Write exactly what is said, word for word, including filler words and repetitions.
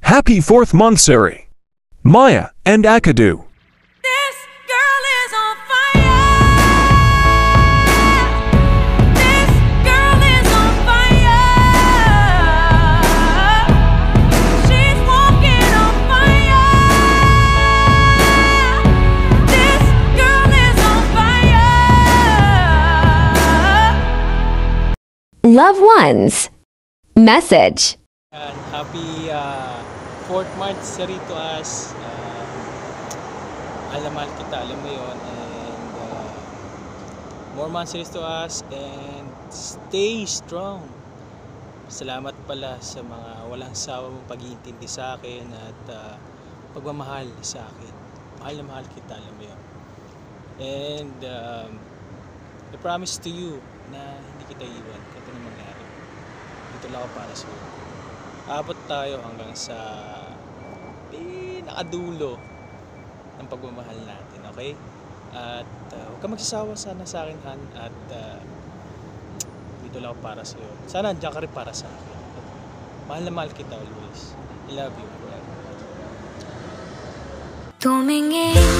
Happy fourth month, Siri, Maya, and Akadu. This girl is on fire. This girl is on fire. She's walking on fire. This girl is on fire. Loved ones. Message. And happy uh, fourth month Siri to us. Uh, alam mahal kita, alam mo yun. And uh, more months Siri to us. And stay strong. Salamat pala sa mga walang sawa mong pag-iintindi sa akin at uh, pagmamahal sa akin. Mahal na mahal kita, alam mo yun. And um, I promise to you na hindi kita iwan kahit anong mangyari. Dito lang ako para sa iyo. Abot tayo hanggang sa pinakadulo ng pagmamahal natin, okay? At uh, huwag ka magsasawa sana sa akin, Han, at uh, dito lang ako para sa iyo. Sana andiyan ka rin para sa akin. Mahal na mahal kita always. I love you forever. Tumingin